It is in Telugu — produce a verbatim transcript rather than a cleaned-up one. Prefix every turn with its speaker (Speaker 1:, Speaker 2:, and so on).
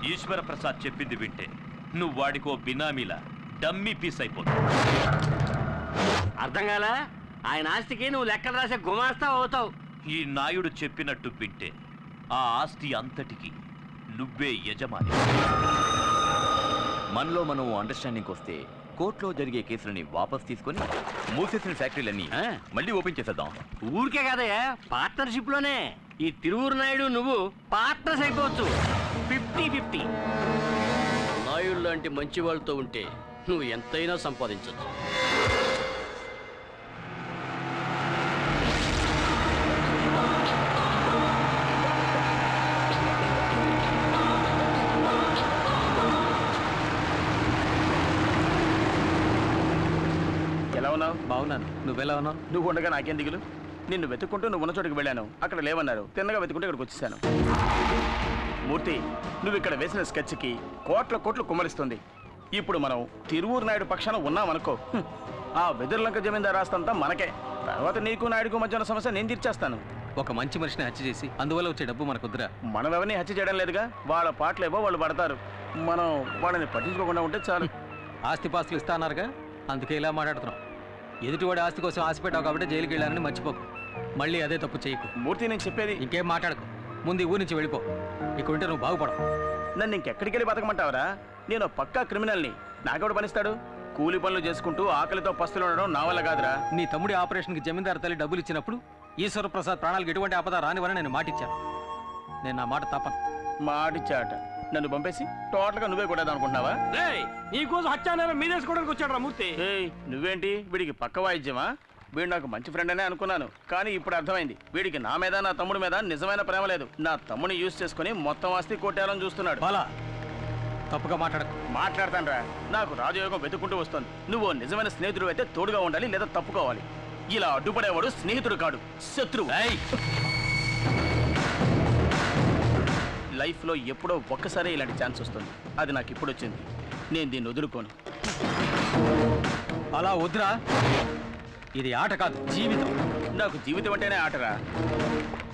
Speaker 1: ఈశ్వర ప్రసాద్ చెప్పింది వింటే నువ్వు వాడికో బినామీలా డమ్మీ పీస్ అయిపోతావు.
Speaker 2: అర్థం కాలా? ఆయన ఆస్తికి నువ్వు లెక్కలు రాసే గుమాస్తా అవుతావు.
Speaker 1: ఈ నాయుడు చెప్పినట్టు వింటే ఆ ఆస్తి అంతటికి నువ్వే యజమాని.
Speaker 3: మనలో మనం అండర్స్టాండింగ్ వస్తే కోర్టులో జరిగే కేసులని వాపస్ తీసుకొని మూసేసిన ఫ్యాక్టరీలన్నీ మళ్ళీ ఓపెన్ చేసేద్దాం.
Speaker 2: ఊరికే కదయ్యా, పార్ట్నర్షిప్ లోనే. ఈ తిరువురు నాయుడు నువ్వు పార్ట్నర్స్ అయిపోవచ్చు. Fifty fifty.
Speaker 4: నాయుడు లాంటి మంచి వాళ్ళతో ఉంటే నువ్వు ఎంతైనా సంపాదించచ్చు.
Speaker 5: ఎలా ఉన్నావు?
Speaker 6: బాగున్నాను. నువ్వెలా ఉన్నావు?
Speaker 5: నువ్వు ఉండగా నాకేం దిగులు? నిన్ను వెతుక్కుంటూ నువ్వు ఉన్న చోటుకి వెళ్ళాను, అక్కడ లేవన్నారు. తిన్నగా వెతుకుంటూ ఇక్కడికి వచ్చేసాను. మూర్తి, నువ్వు ఇక్కడ వేసిన స్కెచ్కి కోట్ల కోట్లు కుమ్మరిస్తుంది. ఇప్పుడు మనం తిరువూరు నాయుడు పక్షాన ఉన్నామనుకో, ఆ వెదుర్లంక జమీందారు ఆస్తంతా మనకే. తర్వాత నీకు నాయుడుకు మధ్య ఉన్న సమస్య నేను తీర్చేస్తాను.
Speaker 6: ఒక మంచి మనిషిని హత్య చేసి అందువల్ల వచ్చే డబ్బు మనకొద్దురా.
Speaker 5: మనం ఎవరిని హత్య చేయడం లేదుగా. వాళ్ళ పాటలేవో వాళ్ళు పడతారు, మనం వాళ్ళని పట్టించుకోకుండా ఉంటే చాలు.
Speaker 6: ఆస్తి పాస్తులు ఇస్తా అన్నారుగా, అందుకే ఇలా మాట్లాడుతున్నాం. ఎదుటివాడి ఆస్తి కోసం ఆశ పెట్టావు కాబట్టి జైలుకి వెళ్ళానని మర్చిపోకు. మళ్ళీ అదే తప్పు చేయకు.
Speaker 5: మూర్తి, నేను చెప్పేది
Speaker 6: ఇంకేం మాట్లాడకు. ముందు ఈ ఊరి నుంచి వెళ్ళిపో. ఇక్కడ ఉంటే నువ్వు బాగుపడవు.
Speaker 5: నన్ను ఇంకెక్కడికి వెళ్ళి బతకమంటావరా? నేను పక్కా క్రిమినల్ని. నాకెవడు పనిస్తాడు? కూలి పనులు చేసుకుంటూ ఆకలితో పస్తులు ఉండడం నా వల్ల కాదురా.
Speaker 6: నీ తమ్ముడి ఆపరేషన్కి జమీందారు తల్లి డబ్బులు ఇచ్చినప్పుడు ఈశ్వర ప్రసాద్ ప్రాణాలకు ఎటువంటి ఆపద రానివని నేను మాటిచ్చాను. నేను నా మాట తప్పను.
Speaker 5: మాటిచ్చాట నన్ను పంపేసి టోటల్గా నువ్వే కొట్టేది అనుకుంటున్నావా?
Speaker 2: నీకోసం హత్యానేరం మీదేసుకోవడానికి వచ్చాడు రా మూర్తి.
Speaker 5: నువ్వేంటి వీడికి పక్క వాయిద్యమా? వీడు నాకు మంచి ఫ్రెండ్ అనే అనుకున్నాను, కానీ ఇప్పుడు అర్థమైంది వీడికి నా మీద నా తమ్ముడి మీద నిజమైన ప్రేమ లేదు. నా తమ్ముని యూజ్ చేసుకుని మొత్తం ఆస్తి కొట్టేయాలని చూస్తున్నాడు.
Speaker 6: బాలా, తప్పుగా మాట్లాడకు.
Speaker 5: మాట్లాడతాను రా. నాకు రాజయోగం వెతుక్కుంటూ వస్తుంది. నువ్వు నిజమైన స్నేహితుడు అయితే తోడుగా ఉండాలి, లేదా తప్పుకోవాలి. ఇలా అడ్డుపడేవాడు స్నేహితుడు కాడు, శత్రువు. లైఫ్లో ఎప్పుడో ఒక్కసారి ఇలాంటి ఛాన్స్ వస్తుంది. అది నాకు ఇప్పుడు వచ్చింది. నేను దీన్ని వదులుకోను.
Speaker 6: అలా వద్దురా. ఇది ఆట కాదు, జీవితం.
Speaker 5: నాకు జీవితం అంటేనే ఆటరా.